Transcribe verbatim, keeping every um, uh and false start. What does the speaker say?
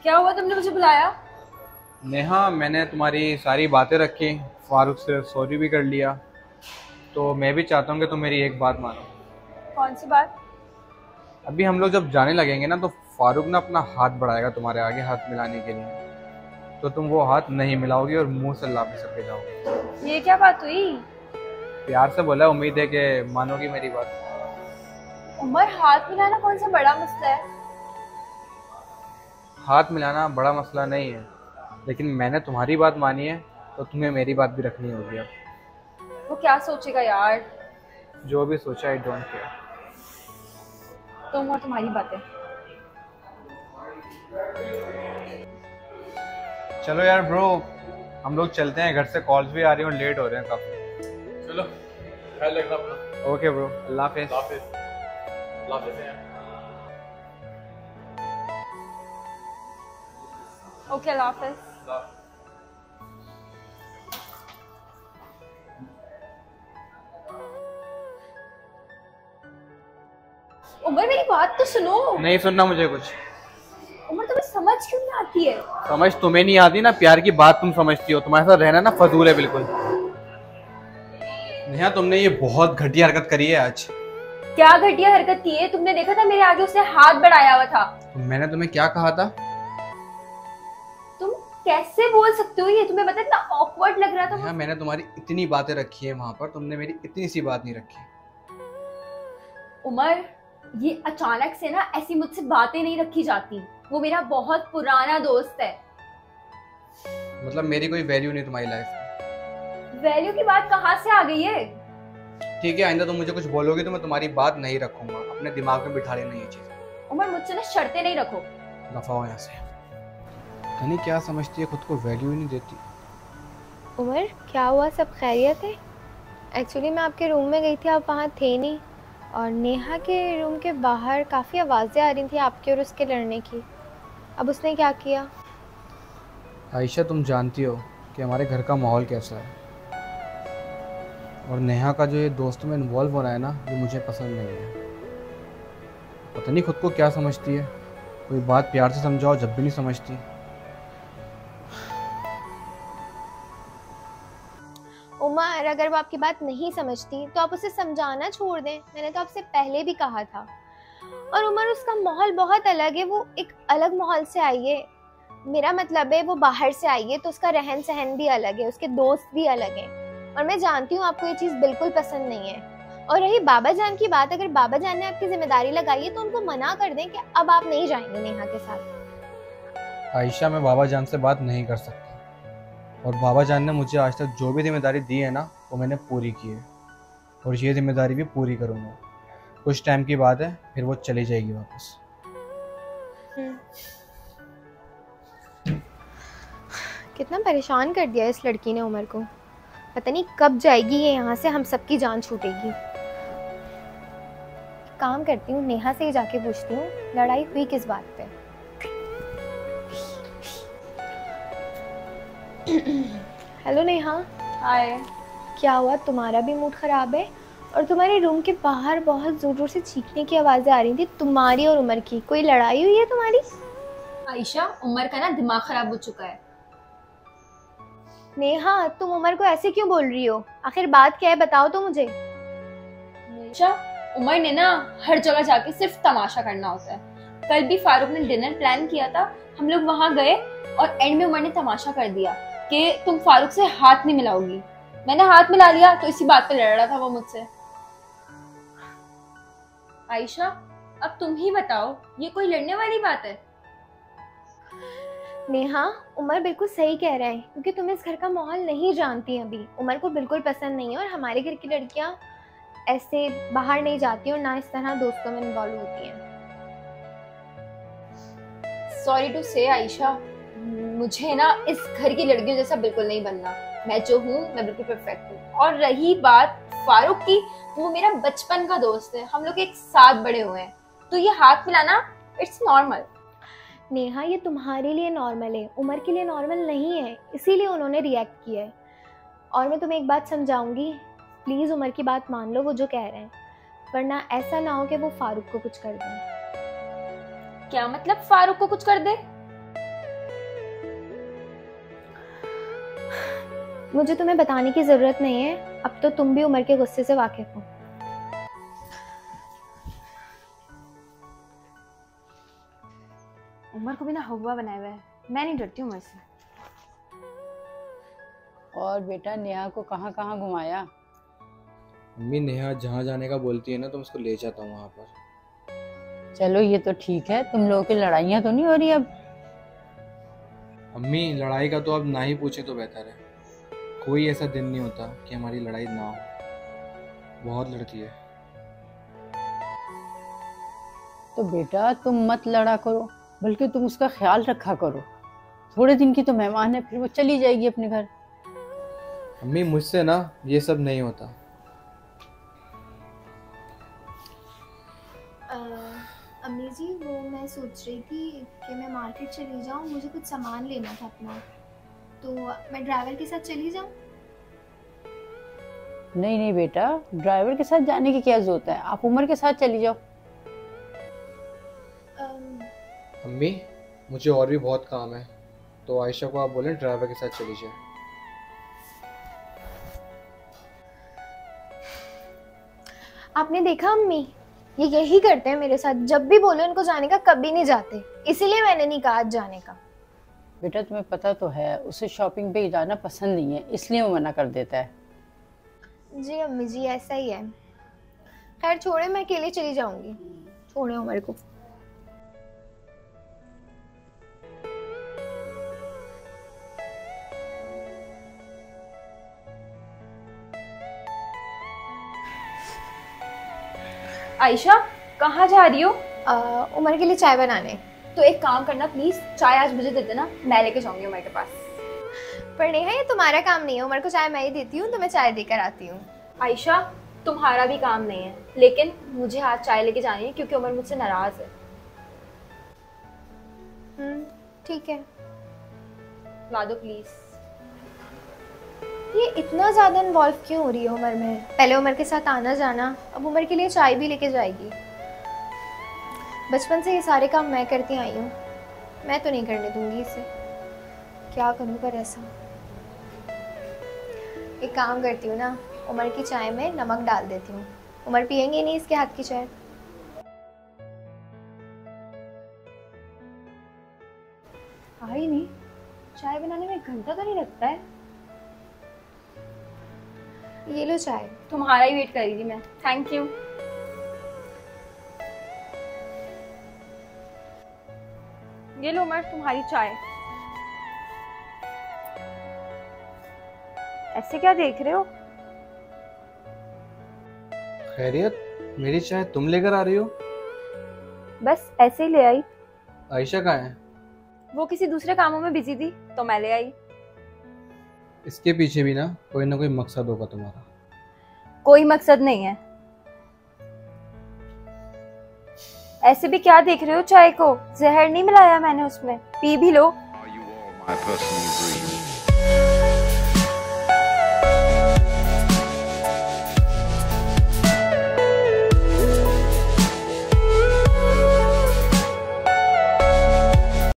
क्या हुआ, तुमने मुझे बुलाया? नेहा, मैंने तुम्हारी सारी बातें रखी, फारूक से सॉरी भी कर लिया, तो मैं भी चाहता हूँ कि तुम मेरी एक बात मानो। कौन सी बात? अभी हम लोग जब जाने लगेंगे ना तो फारूक ना अपना हाथ बढ़ाएगा तुम्हारे आगे हाथ मिलाने के लिए, तो तुम वो हाथ नहीं मिलाओगी और मुंह से लापी सबके जाओगे। ये क्या बात हुई? प्यार से बोला, उम्मीद है कि मानोगी मेरी बात। उमर, हाथ मिलाना कौन सा बड़ा मसला है? हाथ मिलाना बड़ा मसला नहीं है, लेकिन मैंने तुम्हारी बात मानी है तो तुम्हें मेरी बात भी रखनी होगी। अब वो क्या सोचेगा यार? जो भी सोचा, आई डोंट केयर। तुम और तुम्हारी बातें। चलो यार ब्रो, हम लोग चलते हैं, घर से कॉल्स भी आ रही हैं और लेट हो रहे हैं काफी। चलो, ख्याल रखना अपना। ओके ब्रो, अल्लाह हाफिज़। अल्लाह हाफिज़। अल्लाह हाफिज़ यार। ओके, अल्लाह हाफिज़। उमर, मेरी बात तो सुनो। नहीं सुनना मुझे कुछ। उमर, तुम्हें समझ क्यों नहीं आती है? समझ तुम्हें नहीं आती ना, प्यार की बात तुम समझती हो, तुम्हारे साथ रहना ना फजूल है बिल्कुल। नेहा, तुमने ये बहुत घटिया हरकत करी है आज। क्या घटिया हरकत की है? तुमने देखा था मेरे आगे उसने हाथ बढ़ाया हुआ था। तो मैंने तुम्हें क्या कहा था? तुम कैसे बोल सकते हो? ये तुम्हें पता है इतना ऑकवर्ड लग रहा था। नेहा, मैंने तुम्हारी इतनी बातें रखी है वहां पर, तुमने मेरी इतनी सी बात नहीं रखी। उमर, ये अचानक से ना ऐसी मुझसे बातें नहीं रखी जाती। वो मेरा बहुत पुराना दोस्त है। मतलब मेरी कोई वैल्यू नहीं तुम्हारी लाइफ में? वैल्यू की बात कहाँ से आ गई है? ठीक है, आइंदा तुम मुझे कुछ बोलोगे तो मैं तुम्हारी बात नहीं रखूंगा, अपने दिमाग में बिठा लेना ये चीज। उमर, मुझसे ना शर्तें नहीं रखो। दफा हो यहाँ से। यानी क्या समझती है, खुद को वैल्यू ही नहीं देती। उमर, क्या हुआ? सब खैरियत है? एक्चुअली मैं आपके रूम में गई थी, आप वहाँ थे नहीं, और नेहा के रूम के बाहर काफ़ी आवाज़ें आ रही थी आपके और उसके लड़ने की। अब उसने क्या किया? आयशा, तुम जानती हो कि हमारे घर का माहौल कैसा है, और नेहा का जो ये दोस्तों में इन्वॉल्व हो रहा है ना, ये मुझे पसंद नहीं है। पता नहीं खुद को क्या समझती है, कोई बात प्यार से समझाओ जब भी नहीं समझती। उमर, अगर वो आपकी बात नहीं समझती तो आप उसे समझाना छोड़ दें। मैंने तो आपसे पहले भी कहा था। और उमर, उसका माहौल बहुत अलग है, वो एक अलग माहौल से आई है। मेरा मतलब है वो बाहर से आई है तो उसका रहन सहन भी अलग है, उसके दोस्त भी अलग हैं। और मैं जानती हूँ आपको ये चीज़ बिल्कुल पसंद नहीं है। और रही बाबा जान की बात, अगर बाबा जान ने आपकी जिम्मेदारी लगाई है तो उनको मना कर दें कि अब आप नहीं जाएंगे नेहा के साथ। आयशा, मैं बाबा जान से बात नहीं कर सकता, और बाबा जान ने मुझे आज तक जो भी जिम्मेदारी दी है ना, वो मैंने पूरी की है, और ये जिम्मेदारी भी पूरी करूँगा। कुछ टाइम की बात है, फिर वो चली जाएगी वापस। कितना परेशान कर दिया इस लड़की ने उमर को। पता नहीं कब जाएगी ये यहाँ से, हम सबकी जान छूटेगी। काम करती हूँ, नेहा से ही जाके पूछती हूँ लड़ाई हुई किस बात पे। हेलो नेहा। हाय। क्या हुआ, तुम्हारा भी मूड ख़राब है? और तुम्हारे रूम के बाहर बहुत ज़ोर ज़ोर से चीखने की आवाज़ें आ रही थी, तुम्हारी और उमर की। कोई लड़ाई हुई है तुम्हारी? आयशा, उमर का ना दिमाग खराब हो चुका है। नेहा, तुम उमर को ऐसे क्यों बोल रही हो? आखिर बात क्या है, बताओ तो मुझे। आयशा, उमर ने ना हर जगह जाके सिर्फ तमाशा करना होता है। कल भी फारूक ने डिनर प्लान किया था, हम लोग वहां गए और एंड में उमर ने तमाशा कर दिया कि तुम फारूक से हाथ नहीं मिलाओगी। मैंने हाथ मिला लिया तो इसी बात पे लड़ रहा था वो मुझसे। आयशा, अब तुम ही बताओ, ये कोई लड़ने वाली बात है? नेहा, उमर बिल्कुल सही कह रहा है, क्योंकि तुम इस घर का माहौल नहीं जानती अभी। उमर को बिल्कुल पसंद नहीं है, और हमारे घर की लड़कियां ऐसे बाहर नहीं जाती और ना इस तरह दोस्तों में इन्वॉल्व होती हैं। सॉरी टू से आयशा, मुझे ना इस घर की लड़कियों जैसा बिल्कुल नहीं बनना। मैं जो हूँ मैं बिल्कुल परफेक्ट हूँ। और रही बात फारूक की, वो मेरा बचपन का दोस्त है, हम लोग एक साथ बड़े हुए हैं, तो ये हाथ मिलाना इट्स नॉर्मल। नेहा, ये तुम्हारे लिए नॉर्मल है, उमर के लिए नॉर्मल नहीं है, इसीलिए उन्होंने रिएक्ट किया है। और मैं तुम्हें एक बात समझाऊंगी, प्लीज़ उमर की बात मान लो वो जो कह रहे हैं, वरना ऐसा ना हो कि वो फारूक को कुछ कर दें। क्या मतलब फारूक को कुछ कर दे? मुझे तुम्हें बताने की जरूरत नहीं है, अब तो तुम भी उमर के गुस्से से वाकिफ हो। उमर को भी ना हुआ बनाया हुआ है, मैं नहीं डरती उमर से। और बेटा नेहा को कहाँ कहाँ घुमाया? मम्मी नेहा जहाँ जाने का बोलती है ना तो मैं उसको ले जाता हूँ वहाँ पर। चलो ये तो ठीक है, तुम लोगों की लड़ाइयाँ तो नहीं हो रही अब? अम्मी लड़ाई का तो अब ना ही पूछे तो बेहतर है। कोई ऐसा दिन नहीं होता कि हमारी लड़ाई ना हो, बहुत लड़ती है। तो बेटा तुम मत लड़ा करो, बल्कि तुम उसका ख्याल रखा करो। थोड़े दिन की तो मेहमान है, फिर वो चली जाएगी अपने घर। अम्मी मुझसे ना ये सब नहीं होता। अम्मी जी वो मैं सोच रही थी कि मैं मार्केट चली जाऊँ, मुझे कुछ सामान लेना था अपना, तो मैं ड्राइवर के साथ चली जाऊँ? नहीं नहीं बेटा, ड्राइवर के साथ जाने की क्या जरूरत है, आप उमर के साथ चली जाओ। अम्मी मुझे और भी बहुत काम है, तो आयशा को आप बोलें ड्राइवर के साथ चली जाए। आपने देखा अम्मी, ये यही करते हैं मेरे साथ, जब भी बोलो इनको जाने का कभी नहीं जाते, इसीलिए मैंने नहीं कहा आज जाने का। बेटा तुम्हें पता तो है उसे शॉपिंग पे जाना पसंद नहीं है, इसलिए वो मना कर देता है। जी अम्मी जी ऐसा ही है। खैर छोड़े, मैं अकेले चली जाऊंगी, छोड़े उमर को। आयशा कहाँ जा रही हो? आ, उमर के लिए चाय बनाने। तो एक काम करना प्लीज, चाय आज मुझे दे देना, मैं लेके जाऊंगी उमर के पास। पर नेहा ये तुम्हारा काम नहीं है, उमर को चाय मैं ही देती हूँ, तो मैं चाय देकर आती हूँ। आयशा तुम्हारा भी काम नहीं है, लेकिन मुझे आज चाय लेके जानी है क्योंकि उमर मुझसे नाराज है। हम्म ठीक है, ला दो प्लीज। ये इतना ज्यादा इन्वॉल्व क्यों हो रही है उमर में? पहले उमर के साथ आना जाना, अब उमर के लिए चाय भी लेके जाएगी। बचपन से ये सारे काम मैं करती आई हूँ, मैं तो नहीं करने दूंगी इसे। क्या करूँ पर ऐसा? एक काम करती हूँ ना, उमर की चाय में नमक डाल देती हूँ, उमर पियेंगे नहीं इसके हाथ की चाय। आई नहीं, चाय बनाने में एक घंटा तो नहीं लगता है। ये लो चाय। तुम्हारा ही वेट कर रही थी मैं, थैंक यू। ये लो उमर तुम्हारी चाय। ऐसे क्या देख रहे हो? खैरियत, मेरी चाय तुम लेकर आ रही हो? बस ऐसे ही ले आई। आयशा कहाँ है? वो किसी दूसरे कामों में बिजी थी तो मैं ले आई। इसके पीछे भी ना कोई ना कोई मकसद होगा तुम्हारा। कोई मकसद नहीं है। ऐसे भी क्या देख रहे हो चाय को? जहर नहीं मिलाया मैंने उसमें, पी भी लो। Are you all my personal dreams?